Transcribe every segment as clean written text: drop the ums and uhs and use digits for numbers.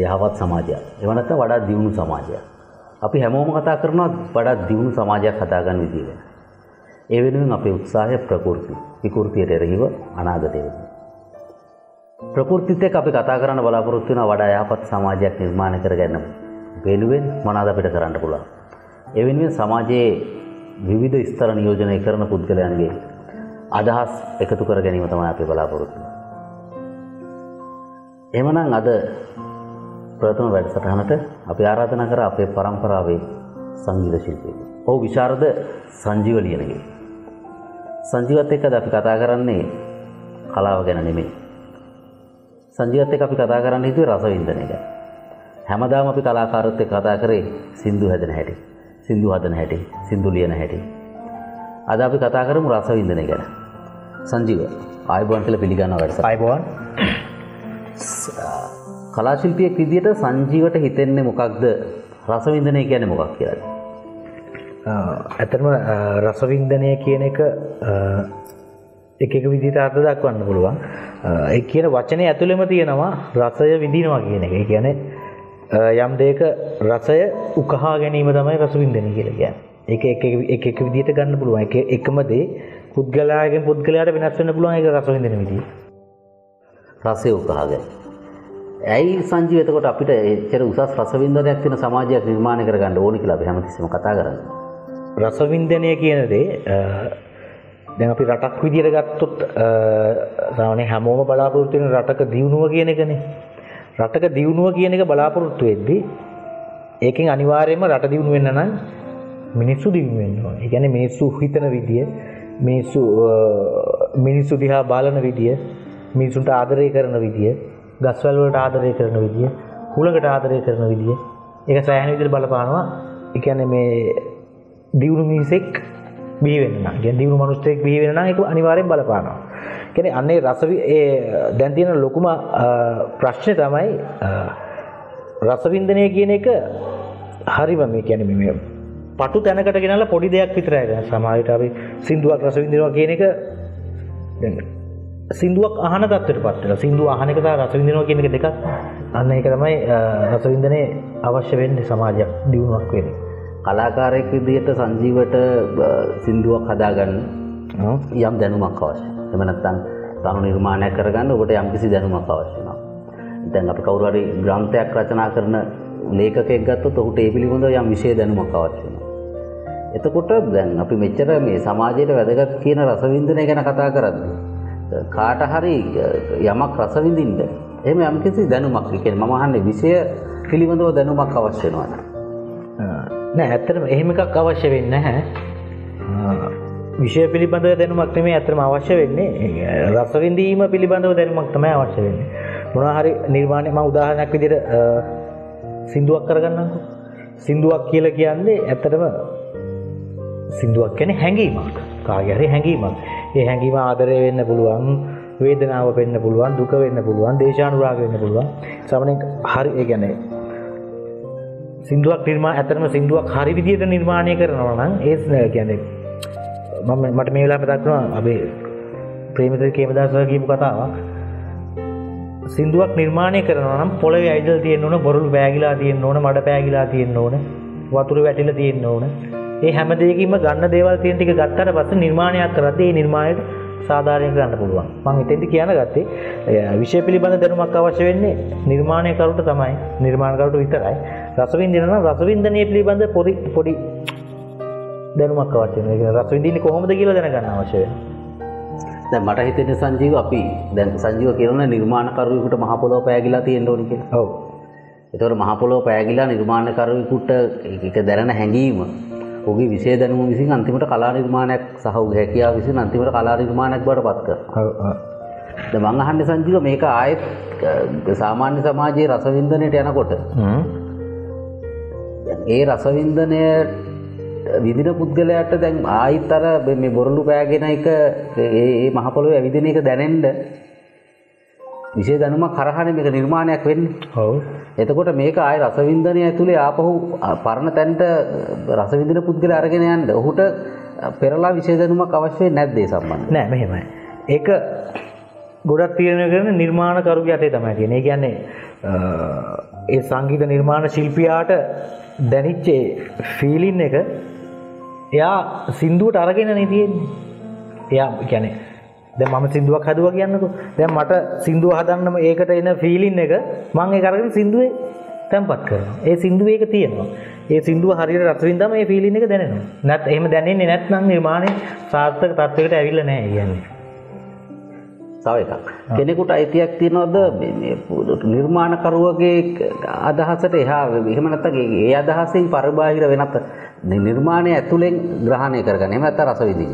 යහපත් සමාජයක්. එහෙම නැත්නම් වඩා දියුණු සමාජයක්. අපි හැමෝම කතා කරනවා වඩා දියුණු සමාජයක් හදාගන්න විදිය ගැන. ඒ වෙනුවෙන් අපේ උත්සාහය විකෘතියට එරෙහිව අනාගතය වෙනවා. ප්‍රകൃතිත් එක්ක අපි කතා කරන්න බලාපොරොත්තු වෙනවා වඩා යහපත් සමාජයක් නිර්මාණය කරගන්න වෙනුවෙන් මොනවාද අපිට කරන්න පුළුවන්. ඒ වෙනුවෙන් සමාජයේ විවිධ ස්තර නියෝජනය කරන පුද්ගලයන්ගේ අදහස් එකතු කර ගැනීම තමයි අපි බලාපොරොත්තු වෙන්නේ. එහෙමනම් අද ප්‍රථම වැඩසටහනට අපි ආරාධනා කරා අපේ පරම්පරාවේ සංගීත ශිල්පියෙකු. ඔහු විශාරද සංජීව ලියනගේ. සංජීවත් එක්ක අපි කතා කරන්නේ කලාව ගැන නෙමෙයි. සංජීවත් එක්ක අපි කතා කරන්න හිතුවේ රසවින්දනය ගැන. හැමදාම අපි කලාකාරොත් එක්ක කතා කරේ සින්දු හැදෙන හැටි, සින්දු හදන හැටි, සින්දු ලියන හැටි. අද අපි කතා කරමු රසවින්දනය ගැන. සංජීව ආයුබෝවන් කියලා පිළිගන්නවා වැඩසටහන. ආයුබෝවන්. කලා ශිල්පියෙක් විදියට සංජීවට හිතෙන්නේ මොකක්ද? රසවින්දනය කියන්නේ මොකක් කියලාද? ඇත්තටම රසවින්දනය කියන එක එක විදිහට අර්ථ දක්වන්න පුළුවන්. ඒ කියන වචනේ ඇතුළෙම තියෙනවා රසය විඳිනවා කියන එක. ඒ කියන්නේ යම් දෙයක රසය උකහා ගැනීම තමයි රසවින්දනය කියලා කියන්නේ. ඒක එක විදිහට ගන්න පුළුවන්. එකම දේ පුද්ගලයාගෙන් පුද්ගලයාට වෙනස් වෙන්න පුළුවන්. ඒක රසවින්දන විදිය. රසය උකහා ගැනීම. ඇයි සංජීව එතකොට අපිට එච්චර උසස් රසවින්දනයක් තියෙන සමාජයක් නිර්මාණය කරගන්න ඕනේ කියලා අපි හැමතිස්සෙම කතා කරන්නේ. රසවින්දනය කියන දේ දැන් අපි රටක් විදියට ගත්තොත් සාමාන්‍ය හැමෝම බලාපොරොත්තු වෙන රටක දියුණුව කියන එකනේ. රටක දියුණුව කියන එක බලාපොරොත්තු වෙද්දී ඒකෙන් අනිවාර්යයෙන්ම රට දියුණු වෙන්න නම් මිනිස්සු දියුණු වෙන්න ඕනේ. ඒ කියන්නේ මිනිස්සු හිතන විදිය, මිනිස්සු දිහා බලන විදිය, මිනිසුන්ට ආදරය කරන විදිය, ගස්වැල් වලට ආදරය කරන විදිය, හුලඟට ආදරය කරන විදිය, ඒක සෑහෙන විදිහට බලපානවා. ඒ කියන්නේ මේ දියුණු මිනිසෙක් බිහි වෙන්න නම්, කියන්නේ දියුණු මිනිස්සෙක් බිහි වෙන්න නම් ඒක අනිවාර්යෙන් බලපානවා. කියන්නේ අන්නේ දැන් තියෙන ලොකුම ප්‍රශ්නේ තමයි රසවින්දනය කියන එක හරිම මේ කියන්නේ මේ පටු තැනකට ගෙනල්ලා පොඩි දෙයක් විතරයි. දැන් සමාජයට අපි සින්දුවක් රසවින්දනවා කියන එක දැන් සින්දුවක් අහන තත්ත්වයටපත් වෙනවා. සින්දුව අහන එක සහ රසවින්දනවා කියන එක දෙකක්. අන්න ඒක තමයි රසවින්දනේ අවශ්‍ය වෙන්නේ සමාජයක් දියුණුවක් වෙන්නේ. කලාකාරයෙක් විදිහට සංජීවට සින්දුවක් හදාගන්න යම් දැනුමක් අවශ්‍යයි. එහෙම නැත්නම් තනු නිර්මාණයක් කරගන්න ඔබට යම්කිසි දැනුමක් අවශ්‍ය වෙනවා. දැන් අපි කවුරු හරි ග්‍රන්ථයක් රචනා කරන ලේඛකයෙක් ගත්තොත් ඔහුට ඒ පිළිබඳව යම් විශේෂ දැනුමක් අවශ්‍ය වෙනවා. එතකොට දැන් අපි මෙච්චර මේ සමාජයට වැදගත් කියන රසවින්දනය ගැන කතා කරද්දී කාට හරි යමක් රස විඳින්න එහෙම යම්කිසි දැනුමක් කියන්නේ මම අහන්නේ විෂය පිළිබඳව දැනුමක් අවශ්‍ය වෙනවද? නෑ ඇත්තටම එහෙම එකක් අවශ්‍ය වෙන්නේ නැහැ. විෂය පිළිබඳව දැනුමක් නෙමෙයි ඇත්තටම අවශ්‍ය වෙන්නේ රස විඳීම පිළිබඳව දැනුමක් තමයි අවශ්‍ය වෙන්නේ. මොනවා හරි නිර්මාණය මම උදාහරණයක් විදිහට සින්දුවක් කරගන්නම්කෝ. සින්දුවක් කියලා කියන්නේ ඇත්තටම සින්දුවක් කියන්නේ හැඟීමක්. කාගේ හරි හැඟීමක්. ඒ හැඟීම ආදරය වෙන්න පුළුවන්, වේදනාව වෙන්න පුළුවන්, දුක වෙන්න පුළුවන්, දේශානුරාග වෙන්න පුළුවන්. සමහරවිට හරි ඒ කියන්නේ සින්දුවක් ඇත්තටම සින්දුවක් හරි විදිහට නිර්මාණය කරනවා නම් ඒ කියන්නේ මට මේ වෙලාවට මතක් වෙනවා අපේ ප්‍රේමසිරි කේමදාස කියපු කතාවක්. සින්දුවක් නිර්මාණය කරනවා නම් පොළවේ ඇවිදලා තියෙන්න ඕන, බොරළු පෑගිලා තියෙන්න ඕන, මඩ පෑගිලා තියෙන්න ඕන, වතුර වැටිලා තියෙන්න ඕන. ඒ හැම දෙයකින්ම ගන්න දේවල් තියෙන ටික ගත්තාට පස්සේ නිර්මාණයක් කරද්දී ඒ නිර්මාණයට සාධාරණ කරන්න පුළුවන්. මම එතෙන්දි කියන්න ගත්තේ විෂය පිළිබඳ දැනුමක් අවශ්‍ය වෙන්නේ නිර්මාණයකරුට තමයි. නිර්මාණකරුට විතරයි. රසවින්දනයේ පිළිබඳ පොඩි දැනුමක් අවශ්‍ය වෙනවා. ඒ රසවින්දින්නේ කොහොමද කියලා දැනගන්න අවශ්‍ය වෙනවා. දැන් මට හිතෙන්නේ සංජීව අපි දැන් සංජීව කියන නිර්මාණකරුවෙකුට මහ පොළොව පෑගිලා තියෙන්න ඕනි කියලා. ඔව්. ඒතකොට මහ පොළොව පෑගිලා නිර්මාණකරුවෙකුට ඒක දැනන හැඟීම ඔහුගේ විශේෂ දැනුම විසින් අන්තිමට කලා නිර්මාණයක් සහ ඔහුගේ හැකියාව විසින් අන්තිමට කලා නිර්මාණයක් බවට පත් කරනවා. ඔව් ඔව්. දැන් මම අහන්නේ සංජීව මේක ආයෙත් සාමාන්‍ය සමාජයේ රසවින්දනයට යනකොට ඒ රසවින්දනය විඳින පුද්ගලයාට දැන් ආයිත් අර මේ බොරළු පෑගෙන එක ඒ මහ පොළොවේ ඇවිදින එක දැනෙන්න විශේෂ දැනුමක් කරහානේ මේක නිර්මාණයක් වෙන්නේ. ඔව්. එතකොට මේක ආයේ රසවින්දනය ඇතුලේ ආපහු පරණ තැනට රසවින්දන පුද්ගලයා අරගෙන යන්න ඔහුට පෙරලා විශේෂ දැනුමක් අවශ්‍ය වෙන්නේ නැද්ද ඒ සම්බන්ධයෙන්? නෑ මෙහෙමයි. ඒක ගොඩක් තීරණය කරන නිර්මාණකරුගේ අතේ තමයි තියෙන්නේ. ඒ කියන්නේ ඒ සංගීත නිර්මාණ ශිල්පියාට දැනිච්ච ෆීලින් එක එයා සින්දුවට අරගෙනනේ තියෙන්නේ. එයා කියන්නේ දැන් මම සින්දුවක් හදුවා කියන්නකෝ. දැන් මට සින්දුව හදන්නම ඒකට එන ෆීලින් එක මම ඒක අරගෙන සින්දුවේ තැම්පත් කරනවා. ඒ සින්දුවේ ඒක තියෙනවා. ඒ සින්දුව හරියට රස විඳාම ඒ ෆීලින් එක දැනෙනවා. නැත්නම් එහෙම දැනෙන්නේ නැත්නම් නිර්මාණය සාර්ථක තත්වයකට ඇවිල්ලා නැහැ කියන්නේ. තව එකක්. කෙනෙකුට අයිතියක් තියනවද මේ නිර්මාණකරුවගේ අදහසට එහා එහෙම නැත්නම් ඒ අදහසින් පරිබාහිර වෙනත් නිර්මාණය ඇතුලෙන් ග්‍රහණය කරගන්න. එහෙම නැත්නම් රස විඳින්න.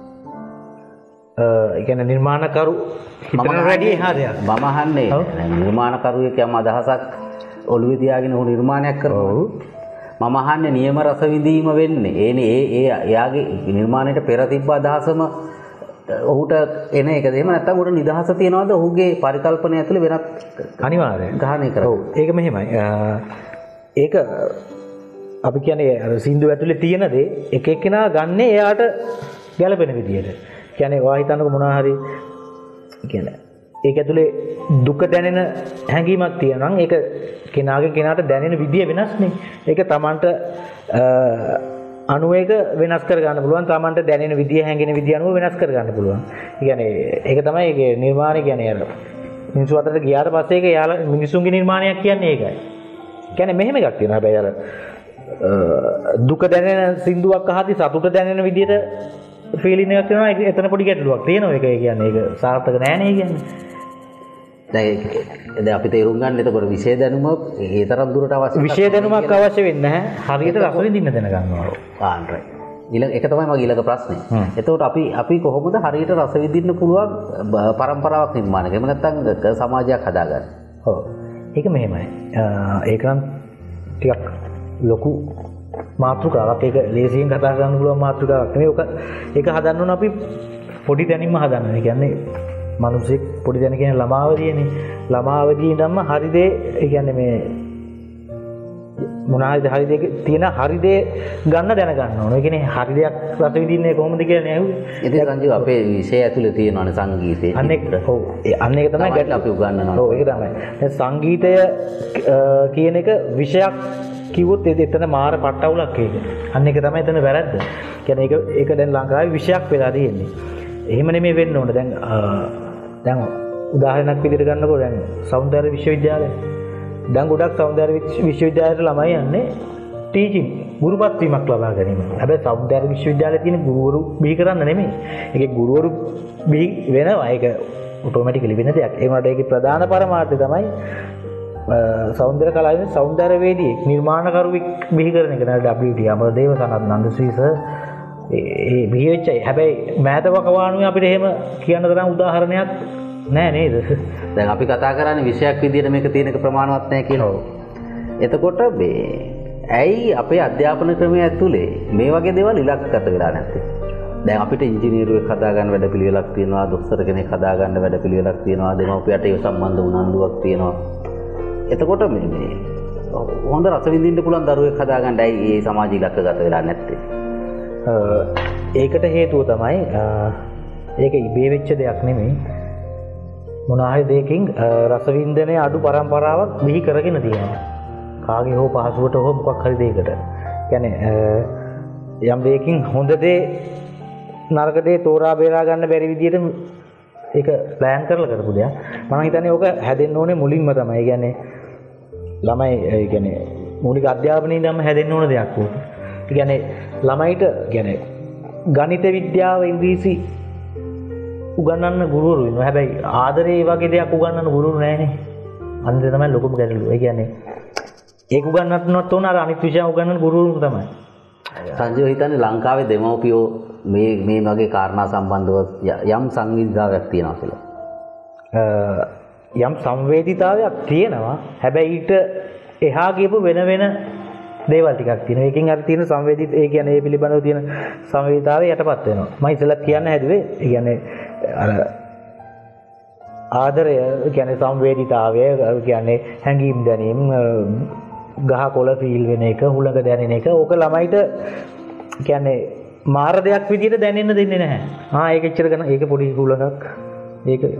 ඒ කියන්නේ නිර්මාණකරු හිතන වැඩි එහා දෙයක්. මම අහන්නේ නිර්මාණකරුවෙක් යම් අදහසක් ඔළුවේ තියාගෙන ඔහු නිර්මාණයක් කරනවා. මම අහන්නේ නියම රස විඳීම වෙන්නේ. එයාගේ නිර්මාණයට පෙර තිබ්බ අදහසම ඔහුට එන එකද? එහෙම නැත්නම් උඩ නිදහස තියනවාද ඔහුගේ පරිකල්පනය ඇතුලේ වෙනත් අනිවාර්යයෙන් ග්‍රහණය කරනවා. ඔව් ඒක මෙහෙමයි. ඒක අපි කියන්නේ අර සින්දුව ඇතුලේ තියෙන දේ එක එක්කෙනා ගන්න එයාට ගැළපෙන විදියට. කියන්නේ ඔයා හිතන්නකො මොනවා හරි කියන්නේ ඒක ඇතුලේ දුක දැනෙන හැඟීමක් තියෙනවා නම් ඒක කෙනාගෙන් කෙනාට දැනෙන විදිය වෙනස්නේ. ඒක Tamanට අනුවේග වෙනස් කර ගන්න පුළුවන්. Tamanට දැනෙන විදිය හැඟෙන විදිය අනුව වෙනස් කර ගන්න පුළුවන්. ඒ කියන්නේ ඒක තමයි ඒකේ නිර්මාණය කියන්නේ අර මිනිස්සු අතරට ගියාට පස්සේ ඒක යාලා මිනිසුන්ගේ නිර්මාණයක් කියන්නේ ඒකයි. කියන්නේ මෙහෙම එකක් තියෙනවා. හැබැයි අර දුක දැනෙන සින්දුවක් අහද්දි සතුට දැනෙන විදියට ෆීලින් එකක් තියෙනවා. එතන පොඩි ගැටලුවක් තියෙනවා. ඒක කියන්නේ ඒක සාර්ථක නෑ නේ කියන්නේ. දැන් අපි තේරුම් ගන්න එතකොට විශේෂ දැනුම ඒ තරම් දුරට අවශ්‍ය විශේෂ දැනුමක් අවශ්‍ය වෙන්නේ නැහැ. හරියට රස විඳින්න දැනගන්නවා. ආන්රයි. ඒක තමයි මගේ ඊළඟ ප්‍රශ්නේ. එතකොට අපි කොහොමද හරියට රස විඳින්න පුළුවන් පරම්පරාවක් නිර්මාණය කරන්නේ? නැත්නම් සමාජයක් හදාගන්න. ඔව්. ඒක මෙහෙමයි. ඒක නම් ටිකක් ලොකු මාතෘකාවක්. ඒක ලේසියෙන් කතා කරන්න පුළුවන් මාතෘකාවක් නෙවෙයි. ඒක හදන්න ඕන අපි පොඩි දැනින්ම හදන්න. ඒ කියන්නේ මිනිස්සෙක් පොඩි දැන කියන්නේ ළමාවදීනේ. ළමාවදී ඉඳන්ම හරි දේ ඒ කියන්නේ මේ මොනවාද හරි දේ තියෙන හරි දේ ගන්න දැනගන්න ඕන. ඒ කියන්නේ හරි දෙයක් රස විඳින්නේ කොහොමද කියලා නේ අහුවේ. ඉතින් සංජීව අපේ විෂය ඇතුලේ තියෙනවානේ සංගීතේ. ඔව්. අන්න ඒක තමයි ගැටල අපි උගන්වනවා. ඔව් ඒක තමයි. දැන් සංගීතය කියන එක විෂයක් කිව්වොත් එතන මාර පට්ටවුලක් ඒක. අන්න ඒක තමයි එතන වැරද්ද. කියන්නේ ඒක දැන් ලංකාවේ විෂයක් වෙලා තියෙන්නේ. එහෙම නෙමෙයි වෙන්න ඕන. දැන් උදාහරණයක් විදිහට ගන්නකො දැන් සෞන්දර්ය විශ්වවිද්‍යාලය. දැන් ගොඩක් සෞන්දර්ය විශ්වවිද්‍යාලයට ළමයි යන්නේ ටීචින් ගුරුපත් වීමක් ලබා ගැනීම. හැබැයි සෞන්දර්ය විශ්වවිද්‍යාලයේ තියෙන ගුරුවරු බිහි කරන්න නෙමෙයි. ඒකේ ගුරුවරු බිහි වෙනවා. ඒක ඔටෝමැටිකලි වෙන දෙයක්. ඒ වුණාට ඒකේ ප්‍රධාන පරමාර්ථය තමයි සෞන්දර්ය කලාවේ සෞන්දර්යවේදී නිර්මාණකරුවෙක් බිහි කරන එක. නේද WT අමරදේව සනත් නන්දශ්‍රී සර් ඒ බිහිවෙච්චයි. හැබැයි මෑත වකවානුවේ අපිට එහෙම කියන්න තරම් උදාහරණයක් නෑ නේද? දැන් අපි කතා කරන්නේ විෂයක් විදිහට මේක තියෙන එක ප්‍රමාණවත් නැහැ කියලා. එතකොට මේ ඇයි අපේ අධ්‍යාපන ක්‍රමය ඇතුලේ මේ වගේ දේවල් ඉලක්කගත වෙලා නැත්තේ? දැන් අපිට ඉංජිනේරුවෙක් හදාගන්න වැඩපිළිවෙලක් තියෙනවා, දොස්තර කෙනෙක් හදාගන්න වැඩපිළිවෙලක් තියෙනවා, දෙමව්පියට ඒ සම්බන්ධ උනන්දුවක් තියෙනවා. එතකොට මේ හොඳ රස විඳින්න පුළුවන් දරුවෙක් හදාගන්න ඇයි මේ සමාජ ඉලක්කගත වෙලා නැත්තේ? ඒකට හේතුව තමයි ඒක ඉබේ වෙච්ච දෙයක් නෙමෙයි. මොනවා හරි දෙයකින් රසවින්දනයේ අඩු පරම්පරාවක් බිහි කරගෙන තියෙනවා. කාගේ හෝ පහසුවට හෝ මොකක් හරි දෙයකට. කියන්නේ යම් දෙයකින් හොඳ දේ නරක දේ තෝරා බේරා ගන්න බැරි විදිහට ඒක ප්ලෑන් කරලා කරපු දෙයක්. මම හිතන්නේ ඕක හැදෙන්න ඕනේ මුලින්ම තමයි. කියන්නේ ළමයි ඒ කියන්නේ මූලික අධ්‍යාපනයේ ඉඳන්ම හැදෙන්න ඕන දෙයක් ඕක. ඒ කියන්නේ ළමයිට කියන්නේ ගණිත විද්‍යාව ඉංග්‍රීසි උගන්වන්න ගුරුවරු ඉන්නවා. හැබැයි ආදරේ වගේ දෙයක් උගන්වන්න ගුරුවරු නැහැනේ. අන්න ඒක තමයි ලොකුම ගැටලුව. ඒ කියන්නේ ඒක උගන්වන්නත් ඕන අර අනිත් විෂය උගන්වන්න ගුරුවරු තමයි. සංජීව හිතන්නේ ලංකාවේ දෙමව්පියෝ මේ වගේ කාරණා සම්බන්ධව යම් සංවේදීතාවයක් තියෙනවා කියලා. යම් සංවේදීතාවයක් තියෙනවා. හැබැයි ඊට එහා ගියපු වෙන දේවල් ටිකක් තියෙනවා. ඒකෙන් අර තියෙන සංවේදීත ඒ කියන්නේ ඒ පිළිබඳව තියෙන සංවේදීතාවය යටපත් වෙනවා. මම ඉතලත් කියන්න හැදුවේ ඒ කියන්නේ අර ආදරය කියන්නේ සංවේදීතාවය කියන්නේ හැඟීම් දැනීම ගහකොළ ෆීල් වෙන එක හුළඟ දැනෙන එක ඕක ළමයිට කියන්නේ මාර දෙයක් විදිහට දැනෙන්න දෙන්නේ නැහැ. ඒක එච්චර ගන්න ඒක පොඩි හුළඟක් ඒක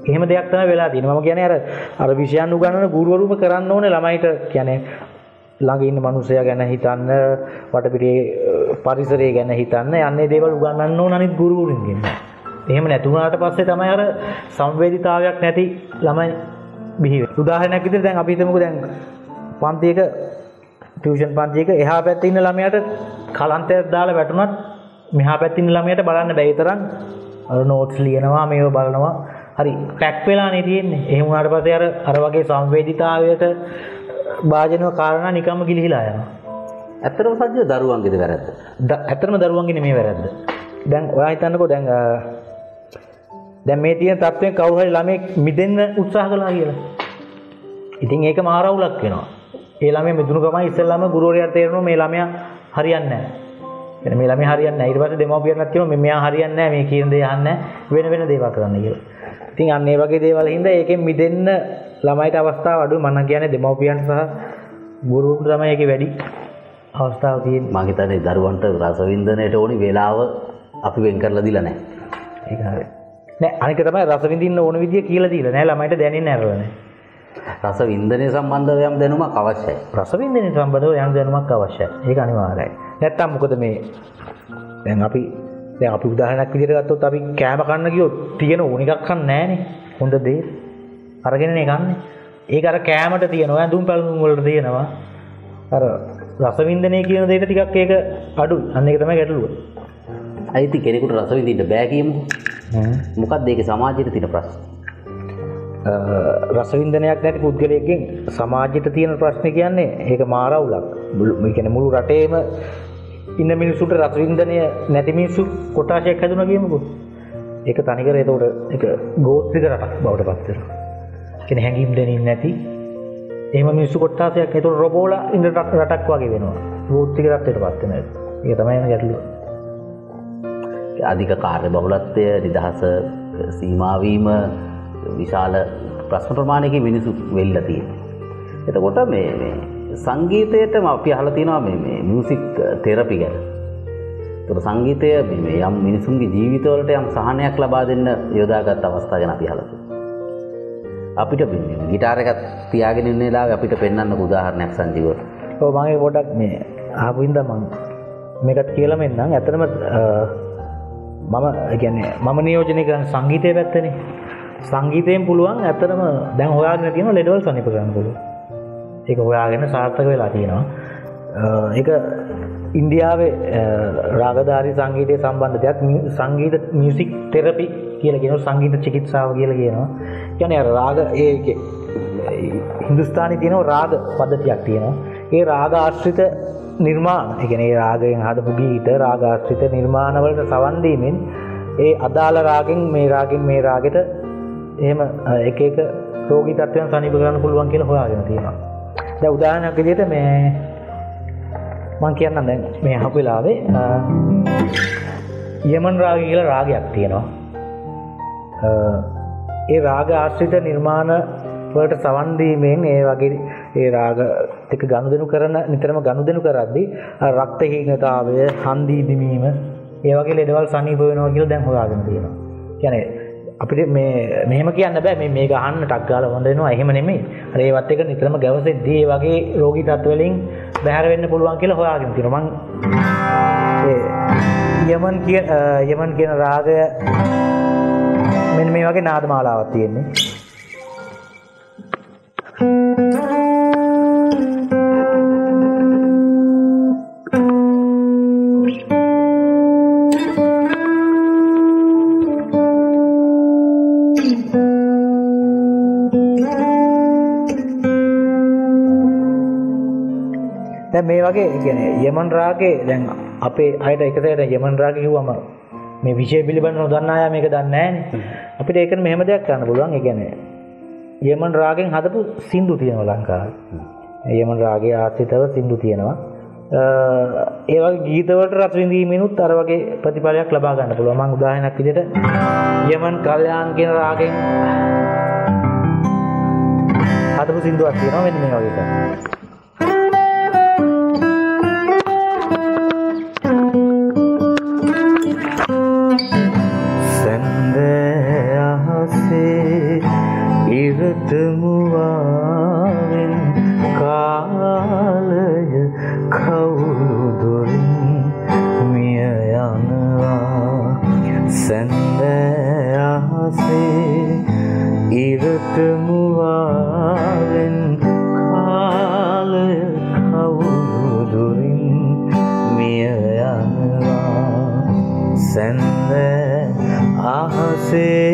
එහෙම දෙයක් තමයි වෙලා තියෙන්නේ. මම කියන්නේ අර විෂයන් උගන්වන ගුරුවරුම කරන්න ඕනේ ළමයිට කියන්නේ ළඟ ඉන්න මිනිස්සයා ගැන හිතන්න, වටපිටේ පරිසරය ගැන හිතන්න, යන්නේ දේවල් උගන්වන්න ඕන අනිත් ගුරුවරුන්ගෙන්. එහෙම නැතුණාට පස්සේ තමයි අර සංවේදීතාවයක් නැති ළමයි බිහි වෙන්නේ. උදාහරණයක් විදිහට දැන් අපි හිතමුකෝ දැන් පන්තියක ටියුෂන් පන්තියක එහා පැත්තේ ඉන්න ළමයාට කලන්තයක් දාලා වැටුණත් මෙහා පැත්තේ ඉන්න ළමයාට බලන්න බැරි තරම් අර නෝට්ස් ලියනවා මේව බලනවා. හරි පැක් වෙලානේ තියෙන්නේ. එහෙම වුණාට පස්සේ අර වගේ සංවේදීතාවයට භාජනව කාරණා නිකම්ම ගිලිහිලා යනවා. ඇත්තටම සජ්ජ දරුවන්ගේද වැරද්ද? ඇත්තටම දරුවන්ගේ නෙමෙයි වැරද්ද. දැන් ඔයා හිතන්නකෝ දැන් මේ තියෙන තත්ත්වයෙන් කවුරු හරි ළමෙක් මිදෙන්න උත්සාහ කළා කියලා. ඉතින් ඒක මාරවුලක් වෙනවා. ඒ ළමයා මිදුණු ගමන් ඉස්සෙල්ලාම ගුරුවරයාට තේරෙනවා මේ ළමයා හරියන්නේ නැහැ. එතන මේ ළමයා හරියන්නේ නැහැ. ඊට පස්සේ දෙමව්පියන්වත් කියනවා මෙයා හරියන්නේ නැහැ, මේ කියන දේ අහන්නේ නැහැ, වෙන දේවල් කරන්න කියලා. ඉතින් අන්න ඒ වගේ දේවල් හින්දා ඒකෙන් මිදෙන්න ළමයිට අවස්ථාව අඩුයි. මම කියන්නේ දෙමව්පියන්ට සහ ගුරුවරුන්ට තමයි ඒකේ වැඩි අවස්ථාව තියෙන්නේ. මම හිතන්නේ දරුවන්ට රසවින්දනයට ඕනි වේලාව අපි වෙන් කරලා දීලා නැහැ. ඒක හරි. නෑ අනික තමයි රස විඳින්න ඕන විදිය කියලා දීලා නෑ ළමයිට දැනෙන්නේ නැරවනේ. රස වින්දනය සම්බන්ධව යම් දැනුමක් අවශ්‍යයි. රස වින්දනය සම්බන්ධව යම් දැනුමක් අවශ්‍යයි. ඒක අනිවාර්යයි. නැත්තම් මොකද මේ දැන් අපි උදාහරණයක් විදිහට ගත්තොත් අපි කෑම කන්න ගියොත් තියෙන ඕන එකක් කන්නේ නෑනේ. හොඳ දේ අරගෙනනේ කන්නේ. ඒක අර කෑමට තියෙනවා ඇඳුම් පැළඳුම් වලට තියෙනවා. අර රස වින්දනය කියන දෙයට ටිකක් ඒක අඩුයි. අන්න ඒක තමයි ගැටලුව. අයිති කෙනෙකුට රස විඳින්න බෑ කියමුකෝ. මොකක්ද ඒකේ සමාජයට තියෙන ප්‍රශ්න? රස වින්දනයක් නැති පුද්ගලයෙක්ගෙන් සමාජයට තියෙන ප්‍රශ්නේ කියන්නේ ඒක මාරවුලක්. මේ කියන්නේ මුළු රටේම ඉන්න මිනිස්සුන්ට රස වින්දනය නැති මිනිස්සු කොටාශයක් හැදුණා කියමුකෝ. ඒක තනිකර ඒතකොට ඒක ගෝත්‍රික රටක් බවට පත් වෙනවා. කියන්නේ හැංගීම් දෙනින් නැති එහෙම මිනිස්සු කොටාශයක් ඒතකොට රොබෝලා ඉන්න රටක් වගේ වෙනවා. ගෝත්‍රික රටකට පත් වෙනවා. ඒක තමයි ගැටලුව. අධික කාර්ය බහුලත්වය, නිදහස සීමා වීම, විශාල ප්‍රශ්න ප්‍රමාණයකින් මිනිස්සු වෙල්ලා තියෙනවා. එතකොට මේ සංගීතයටම අපි අහලා තියෙනවා මේ මියුසික් තෙරපි ගැන. ඒතකොට සංගීතය මේ යම් මිනිසුන්ගේ ජීවිතවලට යම් සහනයක් ලබා දෙන්න යොදාගත් අවස්ථා ගැන අපි අහලා තියෙනවා. අපිට ගිටාර එකක් තියාගෙන ඉන්න වෙලාවේ අපිට පෙන්වන්න උදාහරණයක් සංජීව. ඔව් මම ඒක පොඩ්ඩක් මේ ආපු ඉඳන් මම මේකත් කියලා මෙන්නම්. ඇත්තටම මම නියෝජනය කරන සංගීතය පැත්තනේ. සංගීතයෙන් පුළුවන් ඇත්තටම දැන් හොයාගෙන තියෙනවා ලෙඩවල් සනීප කරන්න පුළුවන්. ඒක හොයාගෙන සාර්ථක වෙලා තියෙනවා. ඒක ඉන්දියාවේ රාගධාරී සංගීතයේ සම්බන්ධ දෙයක් සංගීත මියුසික් තෙරපි කියලා කියනවා. සංගීත චිකිත්සාව කියලා කියනවා. කියන්නේ අර රාග ඒකේ හින්දුස්තානයේ තියෙන රාග පද්ධතියක් තියෙනවා. ඒ රාග ආශ්‍රිත නිර්මාණ, ඒ කියන්නේ ඒ රාගයෙන් හදපු ගීත රාග ආශ්‍රිත නිර්මාණ වලට සවන් දීමෙන් ඒ අදාළ රාගෙන් මේ රාගෙට එහෙම එක එක රෝගී තත්ත්වයන් සනීප කරන්න පුළුවන් කියලා හොයාගෙන තියෙනවා. දැන් උදාහරණයක් විදිහට මේ මම කියන්නම් දැන් මේ අහපු වෙලාවේ යමන් රාගය කියලා රාගයක් තියෙනවා. ඒ රාග ආශ්‍රිත නිර්මාණ වලට සවන් දීමෙන් ඒ වගේ ඒ රාග ටික ගනුදෙනු කරන නිතරම ගනුදෙනු කරද්දී රක්තහීනතාවය, හන්දි දිමීම ඒ වගේ ලෙඩවල් සනීප වෙනවා කියලා දැන් හොයාගෙන තියෙනවා. කියන්නේ අපිට මෙහෙම කියන්න බෑ මේක අහන්න ටක් ගාලා හොඳ වෙනවා එහෙම නෙමෙයි. අර ඒවත් එක නිතරම ගැවසෙද්දී ඒ වගේ රෝගී තත්ත්ව වලින් බැහැර වෙන්න පුළුවන් කියලා හොයාගෙන තියෙනවා. මම යමන් කියන රාගය මෙන්න මේ වගේ නාද මාලාවක් තියෙන්නේ. දැන් මේ වගේ කියන්නේ යමන් රාගේ දැන් අපේ අයට එකසේට යමන් රාගේ කිව්වම මේ විෂය පිළිබඳව නොදන්න අය මේක දන්නේ නැහැනේ. අපිට ඒකෙන් මෙහෙම දෙයක් කරන්න පුළුවන්. ඒ කියන්නේ යමන් රාගෙන් හදපු සින්දු තියෙනවා ලංකාවේ. යමන් රාගේ ආශ්‍රිතව සින්දු තියෙනවා. ඒ වගේ ගීත වලට රස විඳීමෙනුත් අර වගේ ප්‍රතිඵලයක් ලබා ගන්න පුළුවන්. මම උදාහරණයක් විදිහට යමන් කල්යාන් කියන රාගෙන් හදපු සින්දුවක් තියෙනවා මෙන්න මේ වගේ එකක්. සඳ ආසේ අහසේ ඉරට මුවාවෙන් කාලය කවුරුදුරින් මිය යනවා සැන්ද අහසේ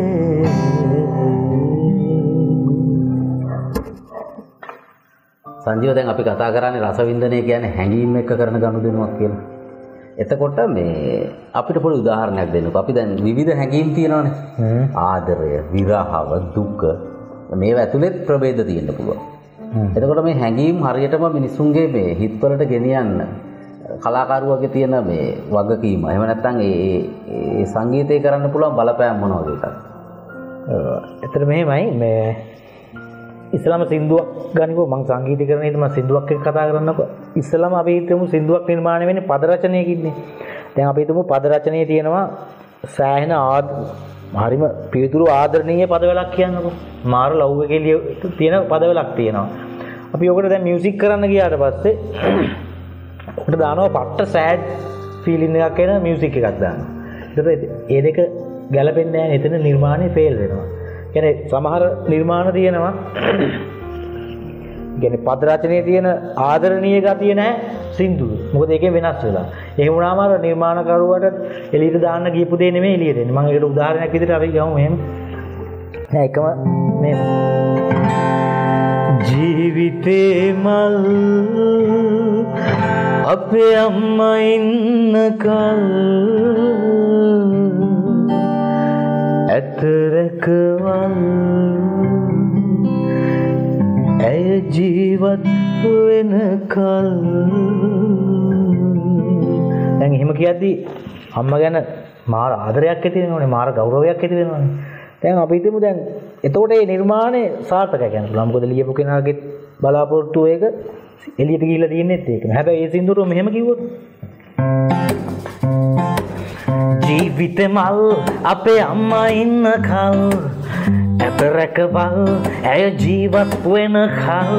සංජීව දැන් අපි කතා කරන්නේ රසවින්දනය කියන්නේ හැඟීම් එක්ක කරන ගනුදෙනුවක් කියලා. එතකොට මේ අපිට පොඩි උදාහරණයක් දෙන්නකෝ. අපි දැන් විවිධ හැඟීම් තියෙනවානේ. ආදරය, විරහව, දුක මේවා ඇතුළෙත් ප්‍රභේද තියෙන්න පුළුවන්. එතකොට මේ හැඟීම් හරියටම මිනිසුන්ගේ මේ හිත්වලට ගෙනියන්න කලාකරුවගේ තියෙන මේ වගකීම. එහෙම නැත්නම් ඒ සංගීතය කරන්න පුළුවන් බලපෑම් මොනවද ඒකට? එතන මෙහෙමයි මේ ඉස්ලාම සින්දුවක් ගනිකෝ මං සංගීතීකරණයේදී මම සින්දුවක් එක්ක කතා කරන්නකෝ. ඉස්ලාම අපි හිතමු සින්දුවක් නිර්මාණය වෙන්නේ පද රචනයකින්නේ. දැන් අපි හිතමු පද රචනයේ තියෙනවා සෑහෙන හරිම පිළිතුරු ආදරණීය පදවලක් කියන්නකෝ. මාර ලව් එකේ තියෙන පදවලක් තියෙනවා. අපි ඔකට දැන් මියුසික් කරන්න ගියාට පස්සේ ඔකට දානවා පට්ට සෑඩ් ෆීලින් එකක් එන මියුසික් එකක් දානවා. ඒකට ඒ දෙක ගැලපෙන්නේ නැහැ. එතන නිර්මාණය ෆේල් වෙනවා. කියන්නේ සමහර නිර්මාණ තියෙනවා කියන්නේ පද රචනයේ තියෙන ආදරණීය ගතිය නැහැ සින්දුවේ. මොකද ඒකෙන් වෙනස් වෙලා. එහෙම වුණාම අර නිර්මාණකරුවට එළියට දාන්න ගියපු දේ නෙමෙයි එළියට එන්නේ. මම ඒකට උදාහරණයක් විදිහට අපි ගමු මෙහෙම. නෑ එකම මේ ජීවිතේ මල් අපේ අම්මා ඉන්නකල් ඇතරකවල් ඇය ජීවත් වෙනකල් දැන් එහෙම කියද්දී අම්මා ගැන මාර ආදරයක් ඇති වෙනවනේ මාර ගෞරවයක් ඇති වෙනවනේ දැන් අපි හිතමු දැන් එතකොට මේ නිර්මාණය සාර්ථකයි කියන්න පුළුවන් මොකද ලියපු කෙනාගේ බලාපොරොත්තු එක එළියට ගිහිල්ලා තියෙන්නේත් ඒක නේ හැබැයි ඒ සින්දුවට මෙහෙම කිව්වොත් ජීවිතේ මල් අපේ අම්මා ඉන්න කල් ඇතරකවල් ඇය ජීවත් වෙන කල්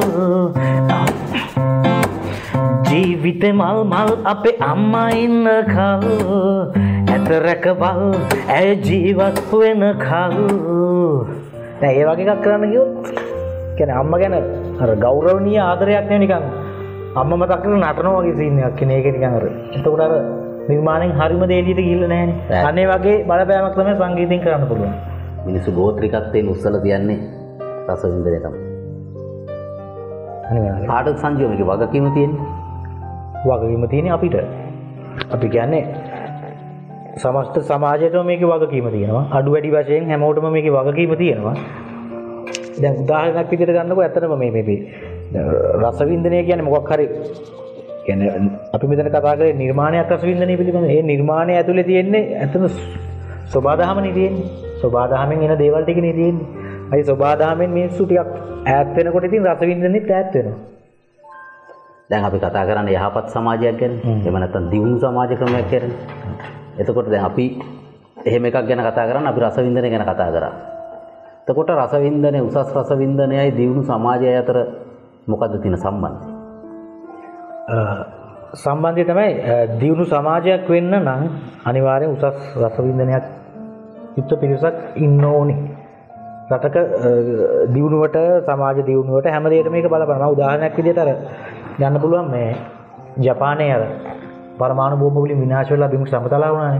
ජීවිතේ මල් අපේ අම්මා ඉන්න කල් ඇතරකවල් ඇය ජීවත් වෙන කල් දැන් ඒ වගේ එකක් කරන්න ගියොත් කියන්නේ අම්මා ගැන අර ගෞරවනීය ආදරයක් නේ නිකන් අම්මා මතක් කරලා නටනවා වගේ සීන් එකක් කියන්නේ ඒක නිකන් අර එතකොට අර නිර්මාණයෙන් හරිම දෙලියට ගිහිල්ලා නැහැනේ. අනේ වගේ බලපෑමක් තමයි සංගීතයෙන් කරන්න පුළුවන්. මිනිස්සු ගෝත්‍රිකත්වයෙන් උස්සලා තියන්නේ රසවින්දනය තමයි. අනිවාර්යයෙන්. කාටද සංජීවනයේ වගකීම තියෙන්නේ? වගකීම තියෙන්නේ අපිට. අපි කියන්නේ සමස්ත සමාජයටම මේකේ වගකීම තියෙනවා. අඩු වැඩි වශයෙන් හැමෝටම මේකේ වගකීම තියෙනවා. දැන් උදාහරණයක් විදිහට ගන්නකො ඇත්තටම මේ රසවින්දනය කියන්නේ මොකක් හරි කියන්නේ අපි මෙතන කතා කරේ නිර්මාණයක් රසවින්දනය පිළිබඳ. ඒ නිර්මාණය ඇතුලේ තියෙන්නේ ඇත්තම සබාදහමනේ තියෙන්නේ. සබාදහමෙන් එන දේවල් ටිකනේ තියෙන්නේ. අයි සබාදහමෙන් මිනිස්සු ටිකක් ඈත් වෙනකොට ඉතින් රසවින්දනෙත් ඈත් වෙනවා. දැන් අපි කතා කරන්නේ යහපත් සමාජයක් ගැන. එහෙම නැත්නම් දියුණු සමාජ ක්‍රමයක් ගැන. එතකොට දැන් අපි එහෙම එකක් ගැන කතා කරන්නේ අපි රසවින්දනය ගැන කතා කරා. එතකොට රසවින්දනය උසස් රසවින්දනයයි දියුණු සමාජයයි අතර මොකද්ද තියෙන සම්බන්ධය? සම්බන්ධය තමයි දියුණු සමාජයක් වෙන්න නම් අනිවාර්යෙන් උසස් රසවින්දනයක් යුක්ත පිරිසක් ඉන්න ඕනේ. රටක දියුණුවට සමාජ දියුණුවට හැම දෙයකම මේක බලපාන. මම උදාහරණයක් විදිහට අර ගන්න පුළුවන් මේ ජපානයේ අර පරමාණු බෝම්බ වලින් විනාශ වෙලා බිමට සමතලා වුණානේ.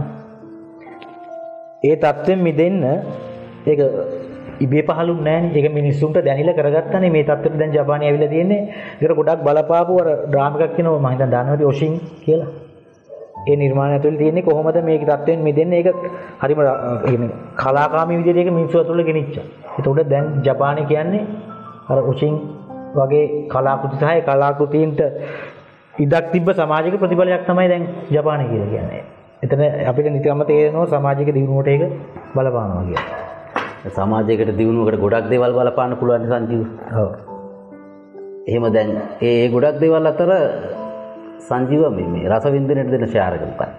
ඒ තත්ත්වෙන් මිදෙන්න ඒක ඉබේ පහළුන්නේ නැහනේ. ඒක මිනිස්සුන්ට දැනිලා කරගත්තානේ මේ තත්ත්වෙට දැන් ජපානයේ ඇවිල්ලා තියෙන්නේ. ඒකට ගොඩක් බලපාපු අර ඩ්‍රාමා එකක් කියනවා මම හිතන් දන්නවද ඔෂින් කියලා. ඒ නිර්මාණය ඇතුළේ තියෙන්නේ කොහොමද මේක තත්ත්වෙන් මිදෙන්නේ? ඒක හරිම කියන්නේ කලාකාමී විදිහට ඒක මිනිස්සු ඇතුළේ ගෙනිච්චා. ඒතකොට දැන් ජපානයේ කියන්නේ අර ඔෂින් වගේ කලාකෘති සහ කලාකෘතීන්ට ඉඩක් තිබ්බ සමාජික ප්‍රතිඵලයක් තමයි දැන් ජපානය කියලා කියන්නේ. එතන අපිට නිතරම තේරෙනවා සමාජික දියුණුවට ඒක බලපානවා කියලා. සමාජයකට දියුණුවකට ගොඩක් දේවල් බලපාන්න පුළුවන් සංජීව. ඔව්. එහෙම දැන් ඒ ගොඩක් දේවල් අතර සංජීව මේ රසවින්දනයට දෙන ෂෙයාර් එක මොකක්ද?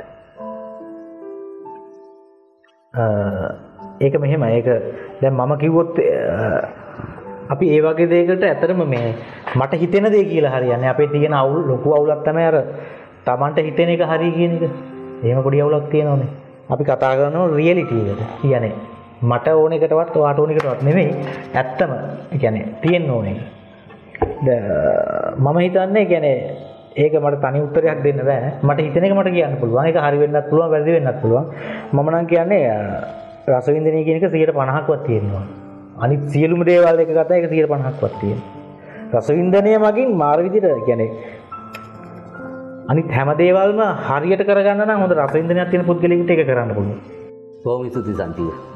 ඒක මෙහෙමයි. ඒක දැන් මම කිව්වොත් අපි ඒ වගේ දෙයකට ඇත්තටම මේ මට හිතෙන දේ කියලා හරියන්නේ. අපේ තියෙන අවුල් ලොකු අවුලක් තමයි අර Tamanට හිතෙන එක හරිය කියන එක. එහෙම පොඩි අවුලක් තියෙනවනේ. අපි කතා කරනවා රියැලිටි එකට. කියන්නේ මට ඕන එකටවත් ඔයාට ඕන එකටවත් නෙමෙයි ඇත්තම කියන්නේ තියෙන්න ඕනේ. මම හිතන්නේ කියන්නේ ඒක මට තනි උත්තරයක් දෙන්න බෑ. මට හිතෙන එක මට කියන්න පුළුවන්. ඒක හරි වෙන්නත් පුළුවන්, වැරදි වෙන්නත් පුළුවන්. මම නම් කියන්නේ රසවින්දනය කියන එක 150%ක්වත් තියෙනවා. අනිත් සියලුම දේවල් එක ගත්තා ඒක 150%ක්වත් තියෙනවා. රසවින්දනය මගින් මාර විදිහට කියන්නේ අනිත් හැම දේවල්ම හරියට කරගන්න නම් හොඳ රසවින්දනයක් තියෙන පුද්ගලයෙකුට ඒක කරන්න පුළුවන්. බොහොම ස්තුතියි සංජීව.